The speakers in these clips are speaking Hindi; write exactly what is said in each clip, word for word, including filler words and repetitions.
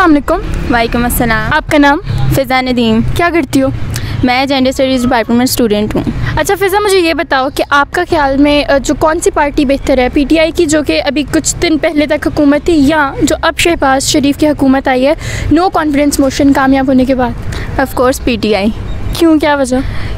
अस्सलाम वालेकुम। वालेकुम अस्सलाम। आपका नाम? फ़िज़ा नदीम। क्या करती हो? मैं जेंडर स्टडीज़ डिपार्टमेंट में स्टूडेंट हूँ। अच्छा फ़िज़ा, मुझे ये बताओ कि आपका ख्याल में जो कौन सी पार्टी बेहतर है, पीटीआई की जो कि अभी कुछ दिन पहले तक हुकूमत थी, या जो अब शहबाज शरीफ की हुकूमत आई है नो कॉन्फिडेंस मोशन कामयाब होने के बाद? Of course PTI. क्यों, क्या वजह?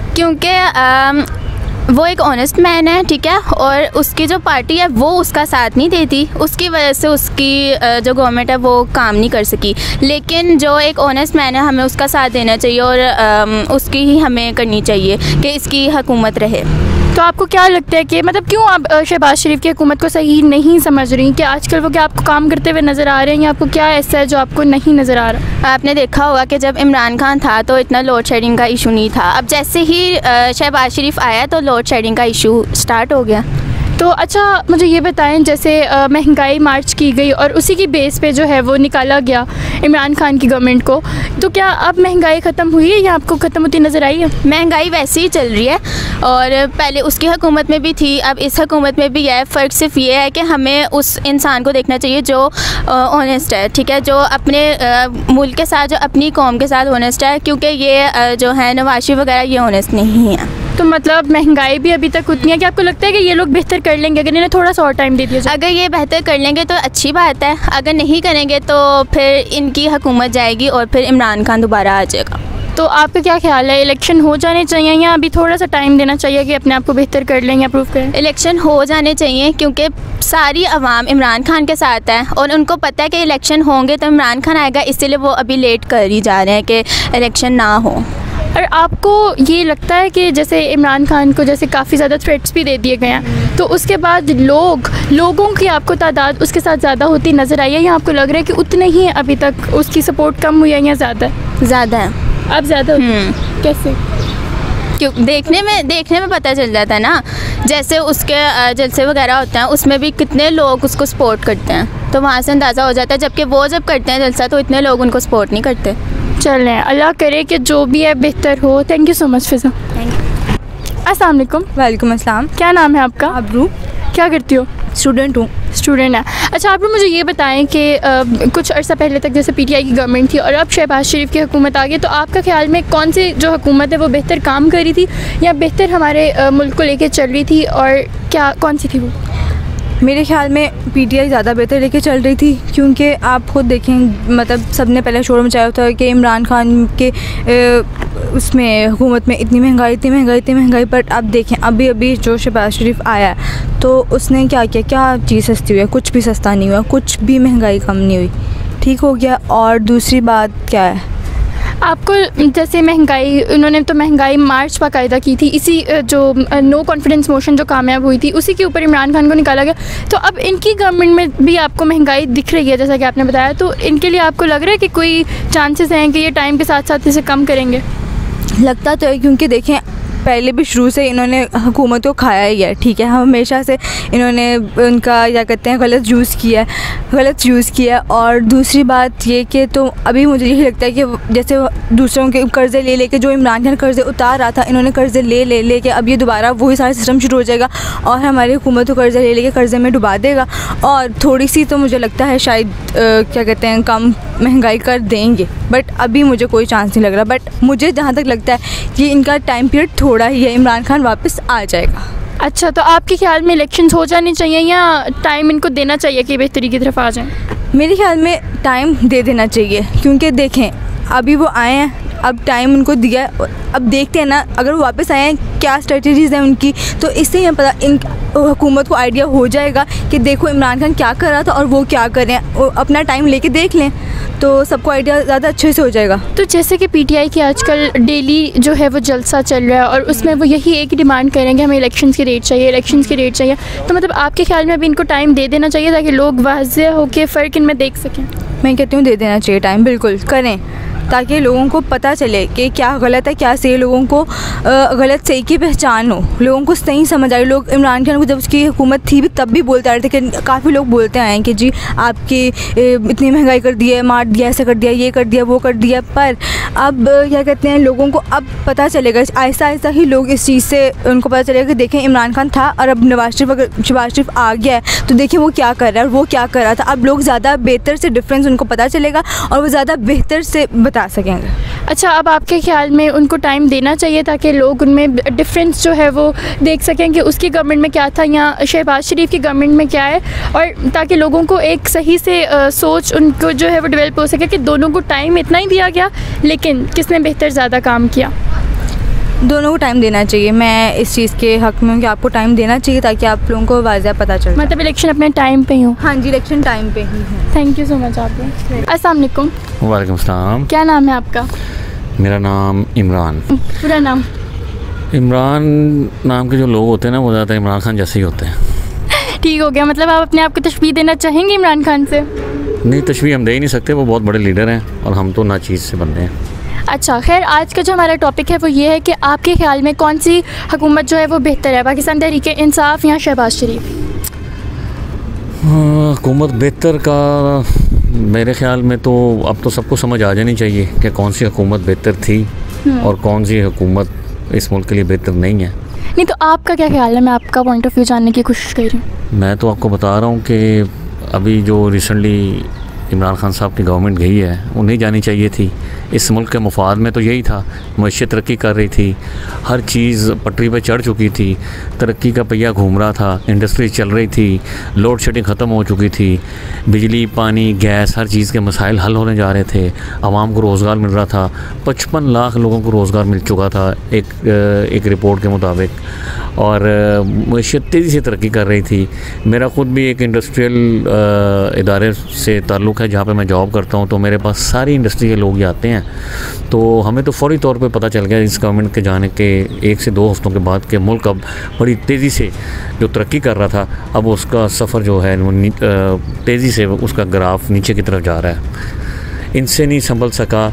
क्योंकि वो एक ऑनेस्ट मैन है, ठीक है, और उसकी जो पार्टी है वो उसका साथ नहीं देती, उसकी वजह से उसकी जो गवर्नमेंट है वो काम नहीं कर सकी। लेकिन जो एक ऑनेस्ट मैन है हमें उसका साथ देना चाहिए और उसकी ही हमें करनी चाहिए कि इसकी हुकूमत रहे। तो आपको क्या लगता है कि मतलब क्यों आप शहबाज शरीफ की हुकूमत को सही नहीं समझ रही कि आजकल वो क्या आपको काम करते हुए नज़र आ रहे हैं, या आपको क्या ऐसा है जो आपको नहीं नज़र आ रहा? आपने देखा होगा कि जब इमरान खान था तो इतना लोड शेडिंग का इशू नहीं था, अब जैसे ही शहबाज शरीफ आया तो लोड शेडिंग का इशू स्टार्ट हो गया। तो अच्छा मुझे ये बताएं, जैसे महंगाई मार्च की गई और उसी की बेस पे जो है वो निकाला गया इमरान खान की गवर्नमेंट को, तो क्या अब महंगाई ख़त्म हुई है या आपको ख़त्म होती नज़र आई है? महंगाई वैसे ही चल रही है और पहले उसकी हुकूमत में भी थी, अब इस हुकूमत में भी है। फ़र्क सिर्फ ये है कि हमें उस इंसान को देखना चाहिए जो ऑनेस्ट है, ठीक है, जो अपने मुल्क के साथ, जो अपनी कौम के साथ ऑनेस्ट है, क्योंकि ये जो है नवाज शरीफ वगैरह ये ऑनेस्ट नहीं है। तो मतलब महंगाई भी अभी तक उतनी है कि आपको लगता है कि ये लोग बेहतर कर लेंगे अगर इन्हें थोड़ा सा और टाइम दे दिया जाए? अगर ये बेहतर कर लेंगे तो अच्छी बात है, अगर नहीं करेंगे तो फिर इनकी हुकूमत जाएगी और फिर इमरान खान दोबारा आ जाएगा। तो आपका क्या ख्याल है, इलेक्शन हो जाने चाहिए या अभी थोड़ा सा टाइम देना चाहिए कि अपने आप को बेहतर कर लें या प्रूव करें? इलेक्शन हो जाने चाहिए क्योंकि सारी आवाम इमरान खान के साथ है और उनको पता है कि इलेक्शन होंगे तो इमरान खान आएगा, इसलिए वो अभी लेट कर ही जा रहे हैं कि इलेक्शन ना हो। और आपको ये लगता है कि जैसे इमरान खान को जैसे काफ़ी ज़्यादा थ्रेट्स भी दे दिए गए हैं, तो उसके बाद लोग लोगों की आपको तादाद उसके साथ ज़्यादा होती नज़र आई है, या आपको लग रहा है कि उतने ही अभी तक उसकी सपोर्ट कम हुई है या ज़्यादा? ज़्यादा है। अब ज़्यादा? कैसे? क्यों? देखने में देखने में पता चल जाता है ना, जैसे उसके जलसे वगैरह होते हैं उसमें भी कितने लोग उसको सपोर्ट करते हैं, तो वहाँ से अंदाज़ा हो जाता है। जबकि वो जब करते हैं जलसा तो इतने लोग उनको सपोर्ट नहीं करते। चलें, अल्लाह करे कि जो भी है बेहतर हो। Thank you so much Fiza. Thank you. अस्सलाम वालेकुम। वालेकुम अस्सलाम। क्या नाम है आपका? अब्रू। क्या करती हो? स्टूडेंट हूँ। स्टूडेंट है। अच्छा आप मुझे ये बताएं कि कुछ अर्सा पहले तक जैसे पीटीआई की गवर्नमेंट थी और अब शहबाज शरीफ की हुकूमत आ गई, तो आपका ख्याल में कौन सी जो हुकूमत है वो बेहतर काम कर रही थी या बेहतर हमारे आ, मुल्क को लेके चल रही थी, और क्या कौन सी थी वो? मेरे ख्याल में पीटीआई ज़्यादा बेहतर लेके चल रही थी, क्योंकि आप खुद देखें, मतलब सबने पहले शोर मचाया था कि इमरान खान के ए, उसमें हुकूमत में इतनी महंगाई इतनी महंगाई इतनी महंगाई, बट अब देखें अभी अभी जो शहबाज शरीफ आया है तो उसने क्या किया, क्या चीज़ सस्ती हुई है? कुछ भी सस्ता नहीं हुआ, कुछ भी महंगाई कम नहीं हुई, ठीक हो गया। और दूसरी बात क्या है, आपको जैसे महंगाई, उन्होंने तो महंगाई मार्च बाकायदा की थी, इसी जो नो कॉन्फिडेंस मोशन जो कामयाब हुई थी उसी के ऊपर इमरान खान को निकाला गया, तो अब इनकी गवर्नमेंट में भी आपको महंगाई दिख रही है जैसा कि आपने बताया, तो इनके लिए आपको लग रहा है कि कोई चांसेस हैं कि ये टाइम के साथ साथ इसे कम करेंगे? लगता तो है, क्योंकि देखें पहले भी शुरू से इन्होंने हुकूमत को खाया ही है, ठीक है, हमेशा से इन्होंने उनका क्या कहते हैं गलत यूज़ किया है गलत यूज़ किया है। और दूसरी बात ये कि तो अभी मुझे यही लगता है कि जैसे दूसरों के कर्ज़े ले लेके जो इमरान खान कर्ज़े उतार रहा था, इन्होंने कर्ज़े ले ले लेके अब ये दोबारा वही सारा सिस्टम शुरू हो जाएगा और हमारी हुकूमत को कर्ज़े ले लेके कर्ज़े में डुबा देगा, और थोड़ी सी तो मुझे लगता है शायद आ, क्या कहते हैं कम महंगाई कर देंगे, बट अभी मुझे कोई चांस नहीं लग रहा। बट मुझे जहाँ तक लगता है कि इनका टाइम पीरियड थोड़ा ही है, इमरान खान वापस आ जाएगा। अच्छा, तो आपके ख्याल में इलेक्शंस हो जानी चाहिए या टाइम इनको देना चाहिए कि बेहतरी की तरफ आ जाएं? मेरे ख्याल में टाइम दे देना चाहिए, क्योंकि देखें अभी वो आए हैं, अब टाइम उनको दिया है, अब देखते हैं ना अगर वो वापस आए हैं क्या स्ट्रेटजीज़ हैं उनकी, तो इससे ही पता इन हुकूमत को आइडिया हो जाएगा कि देखो इमरान खान क्या कर रहा था और वो क्या कर रहे हैं, अपना टाइम लेके देख लें तो सबको आइडिया ज़्यादा अच्छे से हो जाएगा। तो जैसे कि पीटीआई की आजकल डेली जो है वो जलसा चल रहा है और उसमें वो यही एक डिमांड करेंगे हमें इलेक्शंस की डेट चाहिए इलेक्शंस की डेट चाहिए, तो मतलब आपके ख्याल में अभी इनको टाइम दे देना चाहिए ताकि लोग वाज़ेह होकर फ़र्क इनमें देख सकें? मैं कहती हूँ दे देना चाहिए टाइम, बिल्कुल करें, ताकि लोगों को पता चले कि क्या गलत है क्या सही, लोगों को अ, गलत सही की पहचान हो, लोगों को सही समझ आए। लोग इमरान खान को जब उसकी हुकूमत थी भी तब भी बोलते आ रहे थे कि काफ़ी लोग बोलते आए हैं कि जी आपकी इतनी महंगाई कर दी है, मार दिया, ऐसा कर दिया, ये कर दिया, वो कर दिया। पर अब क्या कहते हैं, लोगों को अब पता चलेगा, आहिस्ता आहिस्ता ही लोग इस चीज़ से उनको पता चलेगा कि देखें इमरान खान था और अब नवाज शरीफ अगर शहबाज शरीफ आ गया है तो देखिए वो क्या कर रहा है और वो क्या कर रहा था। अब लोग ज़्यादा बेहतर से डिफरेंस उनको पता चलेगा और वो ज़्यादा बेहतर से बता सकेंगे। अच्छा, अब आपके ख्याल में उनको टाइम देना चाहिए ताकि लोग उनमें डिफरेंस जो है वो देख सकें कि उसकी गवर्नमेंट में क्या था या शहबाज शरीफ की गवर्नमेंट में क्या है, और ताकि लोगों को एक सही से आ, सोच उनको जो है वो डेवलप हो सके कि दोनों को टाइम इतना ही दिया गया लेकिन किसने बेहतर ज़्यादा काम किया। दोनों को टाइम देना चाहिए। मैं इस चीज़ के हक़ में हूँ कि आपको टाइम देना चाहिए ताकि आप लोगों को वाज़ह पता चले। मतलब इलेक्शन अपने टाइम पे ही हो। हाँ जी, इलेक्शन टाइम पे ही है। थैंक यू सो मच आपको। अस्सलाम वालेकुम। वालेकुम सलाम। क्या नाम है आपका? मेरा नाम इमरान। पूरा नाम? इमरान नाम के जो लोग होते हैं ना वो ज़्यादा इमरान खान जैसे ही होते हैं। ठीक हो गया, मतलब आप अपने आप को तशबीह देना चाहेंगे इमरान खान से? नहीं, तशबीह हम दे ही नहीं सकते, वो बहुत बड़े लीडर हैं और हम तो ना चीज़ से बनते हैं। अच्छा, खैर आज का जो हमारा टॉपिक है वो ये है कि आपके ख्याल में कौन सी हुकूमत जो है वो बेहतर है, पाकिस्तान तहरीक इंसाफ या शहबाज शरीफ? हुकूमत बेहतर का मेरे ख्याल में तो अब तो सबको समझ आ जानी चाहिए कि कौन सी हुकूमत बेहतर थी और कौन सी हुकूमत इस मुल्क के लिए बेहतर नहीं है। नहीं तो आपका क्या ख्याल है? मैं आपका पॉइंट ऑफ व्यू जानने की कोशिश कर रही हूँ। मैं तो आपको बता रहा हूँ कि अभी जो रिसेंटली इमरान खान साहब की गवर्नमेंट गई है वो नहीं जानी चाहिए थी। इस मुल्क के मुफाद में तो यही था, मईशत तरक्की कर रही थी, हर चीज़ पटरी पर चढ़ चुकी थी, तरक्की का पहिया घूम रहा था, इंडस्ट्री चल रही थी, लोड शेडिंग ख़त्म हो चुकी थी, बिजली पानी गैस हर चीज़ के मसाइल हल होने जा रहे थे, आवाम को रोज़गार मिल रहा था, पचपन लाख लोगों को रोज़गार मिल चुका था एक एक रिपोर्ट के मुताबिक, और मईशत तेज़ी से तरक्की कर रही थी। मेरा ख़ुद भी एक इंडस्ट्रियल इदारे से ताल्लुक़ है जहाँ पे मैं जॉब करता हूँ, तो मेरे पास सारी इंडस्ट्री के लोग आते हैं। तो हमें तो फौरी तौर पे पता चल गया इस गवर्नमेंट के जाने के एक से दो हफ्तों के बाद कि मुल्क अब बड़ी तेज़ी से जो तरक्की कर रहा था अब उसका सफ़र जो है वो तेज़ी से उसका ग्राफ नीचे की तरफ जा रहा है। इनसे नहीं संभल सका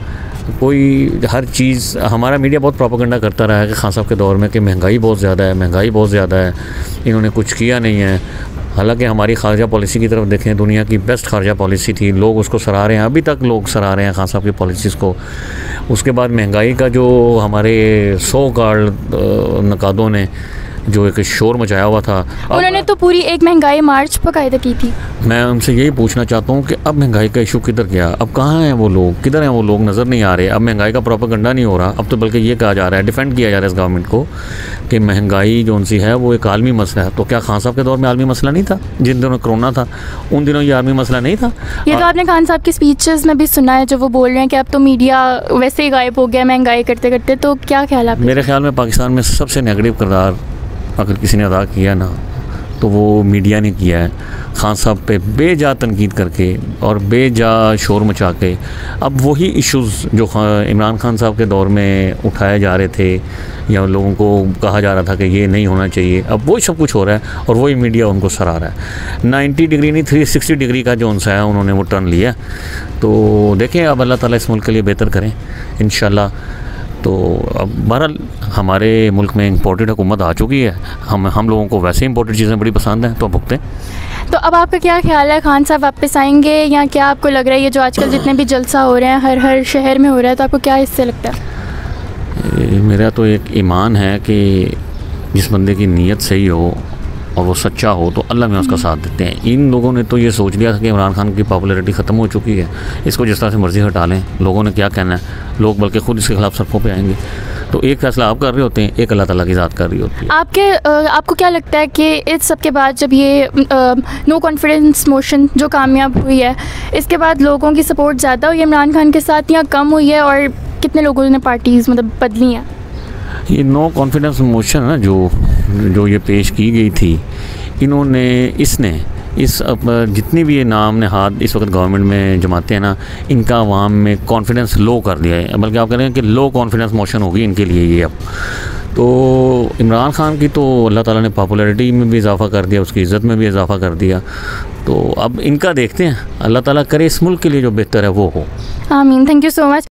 कोई, हर चीज़ हमारा मीडिया बहुत प्रोपेगेंडा करता रहा है कि खान साहब के दौर में कि महंगाई बहुत ज़्यादा है, महंगाई बहुत ज़्यादा है, इन्होंने कुछ किया नहीं है। हालांकि हमारी खारजा पॉलिसी की तरफ देखें, दुनिया की बेस्ट खारजा पॉलिसी थी, लोग उसको सराह रहे हैं, अभी तक लोग सराह रहे हैं खान साहब की पॉलिसीज़ को। उसके बाद महंगाई का जो हमारे सौ कार्ड नकादों ने जो एक शोर मचाया हुआ था, उन्होंने तो पूरी एक महंगाई मार्च बाकायदा की थी। मैं उनसे यही पूछना चाहता हूँ कि अब महंगाई का इशू किधर गया? अब कहाँ हैं वो लोग? किधर हैं वो लोग? नज़र नहीं आ रहे। अब महंगाई का प्रोपेगेंडा नहीं हो रहा, अब तो बल्कि ये कहा जा रहा है, डिफेंड किया जा रहा है इस गवर्नमेंट को कि महंगाई जो उनसी है वो एक आलमी मसला है। तो क्या खान साहब के दौर में आलमी मसला नहीं था? जिन दिनों कोरोना था उन दिनों ये आलमी मसला नहीं था? ये तो आपने खान साहब की स्पीचेस में भी सुना है जो वो बोल रहे हैं कि अब तो मीडिया वैसे ही गायब हो गया महंगाई करते करते। तो क्या ख्याल है? मेरे ख्याल में पाकिस्तान में सबसे नेगेटिव किरदार अगर किसी ने अदा किया ना तो वो मीडिया ने किया है। खान साहब पे बेजा तनकीद करके और बेजा शोर मचा के अब वही इश्यूज़ जो इमरान खान साहब के दौर में उठाए जा रहे थे या लोगों को कहा जा रहा था कि ये नहीं होना चाहिए, अब वही सब कुछ हो रहा है और वही मीडिया उनको सराह रहा है। नाइन्टी डिग्री नहीं थ्री सिक्सटी डिग्री का जो उनसा है उन्होंने वो टर्न लिया। तो देखें अब अल्लाह ताला इस मुल्क के लिए बेहतर करें इंशाल्लाह। तो अब बहरहाल हमारे मुल्क में इम्पोर्टेड हुकूमत आ चुकी है, हम हम लोगों को वैसे इम्पोर्टेड चीज़ें बड़ी पसंद हैं तो भुगतें। तो अब आपका क्या ख्याल है, खान साहब वापस आएंगे या क्या आपको लग रहा है ये जो आजकल जितने भी जलसा हो रहे हैं हर हर शहर में हो रहा है, तो आपको क्या इससे लगता है? मेरा तो एक ईमान है कि जिस बंदे की नीयत सही हो और वो सच्चा हो तो अल्लाह में उसका साथ देते हैं। इन लोगों ने तो ये सोच लिया था कि इमरान खान की पॉपुलैरिटी ख़त्म हो चुकी है, इसको जिस तरह से मर्ज़ी हटा लें, लोगों ने क्या कहना है, लोग बल्कि खुद इसके खिलाफ सड़कों पे आएंगे। तो एक फैसला आप कर रहे होते हैं, एक अल्लाह ताला की ज़ात कर रही होती है। आपके आपको क्या लगता है कि इस सब के बाद जब ये नो कॉन्फिडेंस मोशन जो कामयाब हुई है, इसके बाद लोगों की सपोर्ट ज़्यादा हुई है इमरान खान के साथ या कम हुई है, और कितने लोगों ने पार्टीज़ मतलब बदली हैं? ये नो कॉन्फिडेंस मोशन ना जो जो ये पेश की गई थी, इन्होंने इसने इस जितनी भी ये नाम ने हाथ इस वक्त गवर्नमेंट में जमाते हैं ना, इनका अवाम में कॉन्फिडेंस लो कर दिया है, बल्कि आप कह रहे हैं कि लो कॉन्फिडेंस मोशन होगी इनके लिए ये। अब तो इमरान खान की तो अल्लाह ताला ने पॉपुलैरिटी में भी इजाफ़ा कर दिया, उसकी इज़्ज़त में भी इजाफ़ा कर दिया। तो अब इनका देखते हैं, अल्लाह ताला करे इस मुल्क के लिए जो बेहतर है वो हो। आमीन। Thank you so much.